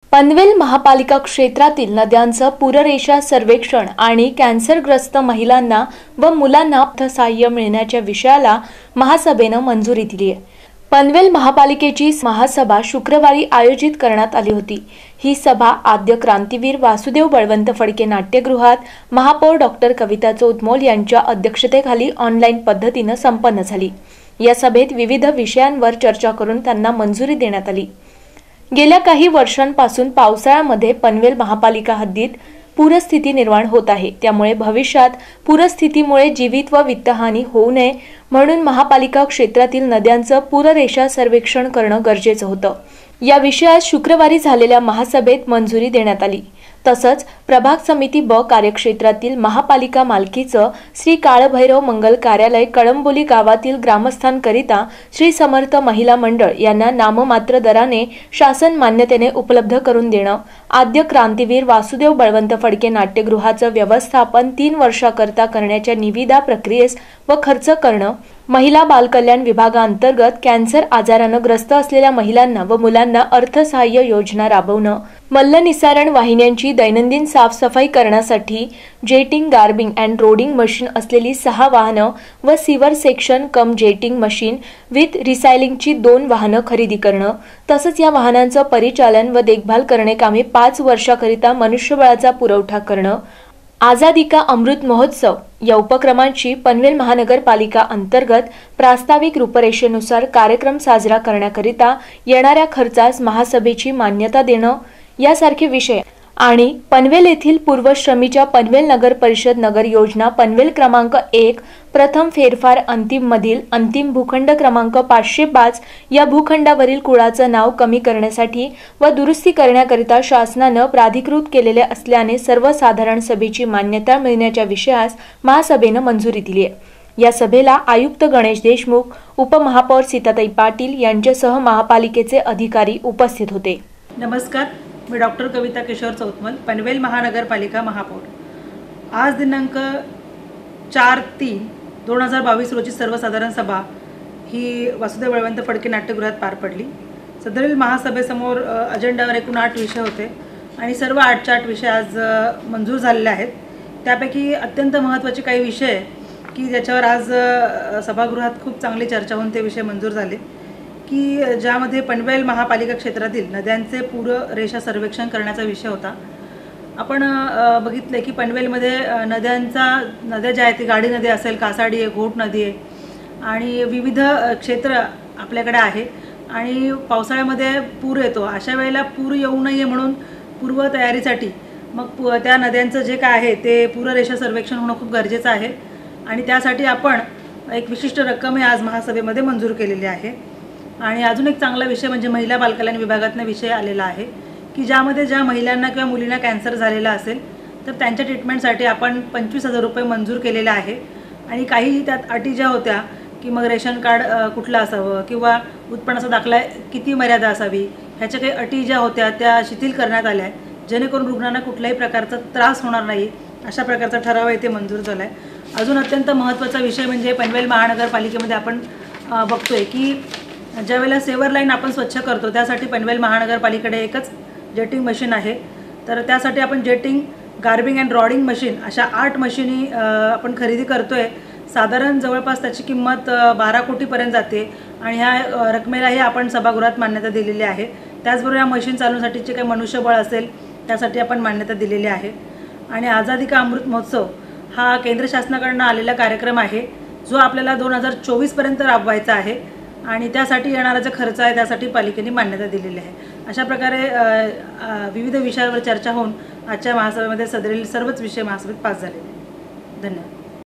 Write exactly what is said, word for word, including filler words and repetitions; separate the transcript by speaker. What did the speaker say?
Speaker 1: पनवेल महापालिका क्षेत्रातील नद्यांचं पूररेषा सर्वेक्षण आणि कॅन्सरग्रस्त महिलांना व मुलांना अर्थसहाय्य मिळण्याच्या विषयाला महासभेनं मंजुरी दिली आहे। पनवेल महापालिकेची महासभा शुक्रवारी आयोजित करण्यात आली होती। ही सभा आद्य क्रांतीवीर वासुदेव बळवंत फडके नाट्यगृहात महापौर डॉक्टर कविता चौतमोल यांच्या अध्यक्षतेखाली ऑनलाईन पद्धतीने संपन्न झाली। या सभेत विविध विषयांवर चर्चा करून त्यांना मंजुरी देण्यात आली। गेल्या काही वर्षांपासून पावसाळ्यामध्ये पनवेल महापालिका हद्दीत पूरस्थिती निर्माण होत आहे। त्यामुळे भविष्यात पूरस्थितीमुळे जीवित व वित्तहानी होऊ नये म्हणून महापालिका क्षेत्रातील नद्यांचं पूररेषा सर्वेक्षण करणं गरजेचं होतं। या विषयात शुक्रवारी झालेल्या महासभेत मंजुरी देण्यात आली। तसंच प्रभाग समिती ब कार्यक्षेत्रातील महापालिका मालकीचं श्री काळभैरव मंगल कार्यालय कळंबोली गावातील ग्रामस्थांकरिता श्री समर्थ महिला मंडळ यांना नाममात्र दराने शासन मान्यतेने उपलब्ध करून देणं, आद्य क्रांतीवीर वासुदेव बळवंत फडके नाट्यगृहाचं व्यवस्थापन तीन वर्षाकरता करण्याच्या निविदा प्रक्रियेस व खर्च करणं, महिला बालकल्याण विभागांतर्गत कॅन्सर आजारानं ग्रस्त असलेल्या महिलांना व मुलांना अर्थसहाय्य योजना राबवणं, मल्लनिसारण वाहिन्यांची दैनंदिन साफसफाई करण्यासाठी jetting, grabbing and rodding machine असलेली सहा वाहनं व sewer section cum jetting machine with रिसायलिंगची दोन वाहनं खरेदी करणं, तसंच या वाहनांचं परिचालन व देखभाल करणे कामी पाच वर्षाकरिता मनुष्यबळाचा पुरवठा करणं, आझादी का अमृत महोत्सव या उपक्रमांची पनवेल महानगरपालिका अंतर्गत प्रास्ताविक रूपरेषेनुसार कार्यक्रम साजरा करण्याकरिता येणाऱ्या खर्चास महासभेची मान्यता देणं यासारखे विषय आणि पनवेल येथील पूर्वश्रमीच्या पनवेल नगर परिषद नगर योजना पनवेल क्रमांक एक प्रथम फेरफार अंतिम मधील अंतिम भूखंड क्रमांक पाचशे पाच या भूखंडावरील कुळाचं नाव कमी करण्यासाठी व दुरुस्ती करण्याकरिता शासनानं प्राधिकृत केलेले असल्याने सर्वसाधारण सभेची मान्यता मिळण्याच्या विषयास महासभेनं मंजुरी दिली आहे। या सभेला आयुक्त गणेश देशमुख, उपमहापौर सीताताई पाटील यांच्यासह महापालिकेचे अधिकारी उपस्थित होते।
Speaker 2: नमस्कार, मी डॉक्टर कविता किशोर चौतमल, पनवेल महानगरपालिका महापौर। आज दिनांक चार तीन दोन हजार बावीस रोजी सर्वसाधारण सभा ही वासुदेव बळवंत फडके नाट्यगृहात पार पडली। सदरील महासभेसमोर अजेंडावर एकूण आठ विषय होते आणि सर्व आठच्या आठ विषय आज मंजूर झालेले आहेत। त्यापैकी अत्यंत महत्त्वाचे काही विषय की ज्याच्यावर आज सभागृहात खूप चांगली चर्चा होऊन ते विषय मंजूर झाले की ज्यामध्ये पनवेल महापालिका क्षेत्रातील नद्यांचे पूररेषा सर्वेक्षण करण्याचा विषय होता। आपण बघितले की पनवेलमध्ये नद्यांचा नद्या ज्या आहेत ती गाडी नदी असेल, कासाडी आहे, घोट नदी आहे आणि विविध क्षेत्र आपल्याकडे आहे आणि पावसाळ्यामध्ये पूर येतो। अशा वेळेला पूर येऊ नये म्हणून पूर्वतयारीसाठी मग त्या नद्यांचं जे काय आहे ते पूररेषा सर्वेक्षण होणं खूप गरजेचं आहे आणि त्यासाठी आपण एक विशिष्ट रक्कम ही आज महासभेमध्ये मंजूर केलेली आहे। आणि अजून एक चांगला विषय म्हणजे महिला बालकल्याण विभागातनं विषय आलेला आहे की ज्यामध्ये ज्या महिलांना किंवा मुलींना कॅन्सर झालेला असेल तर त्यांच्या ट्रीटमेंटसाठी आपण पंचवीस हजार रुपये मंजूर केलेले आहे आणि काही त्यात अटी ज्या होत्या की मग रेशन कार्ड कुठलं असावं किंवा उत्पन्नाचा दाखला किती मर्यादा असावी ह्याच्या काही अटी ज्या होत्या त्या शिथिल करण्यात आल्या आहेत जेणेकरून रुग्णांना कुठल्याही प्रकारचा त्रास होणार नाही अशा प्रकारचा ठराव येथे मंजूर झाला आहे। अजून अत्यंत महत्त्वाचा विषय म्हणजे पनवेल महानगरपालिकेमध्ये आपण बघतोय की ज्यावेळेला सेवर लाईन आपण स्वच्छ करतो त्यासाठी पनवेल महानगरपालिकेकडे एकच जेटिंग मशीन आहे। तर त्यासाठी आपण jetting, grabbing and rodding machine अशा आठ मशिनी आपण खरेदी करतोय। साधारण जवळपास त्याची किंमत बारा कोटीपर्यंत जाते आणि ह्या रकमेलाही आपण सभागृहात मान्यता दिलेली आहे। त्याचबरोबर या मशीन चालवण्यासाठीचे काही मनुष्यबळ असेल त्यासाठी आपण मान्यता दिलेली आहे। आणि आझादी का अमृत महोत्सव हा केंद्र शासनाकडून आलेला कार्यक्रम आहे जो आपल्याला दोन हजार चोवीसपर्यंत राबवायचा आहे आणि त्यासाठी येणारा जो खर्च आहे त्यासाठी पालिकेने मान्यता दिलेली आहे। अशा प्रकारे विविध विषयावर चर्चा होऊन आजच्या महासभेमध्ये सदरील सर्वच विषय महासभेत पास झालेले। धन्यवाद।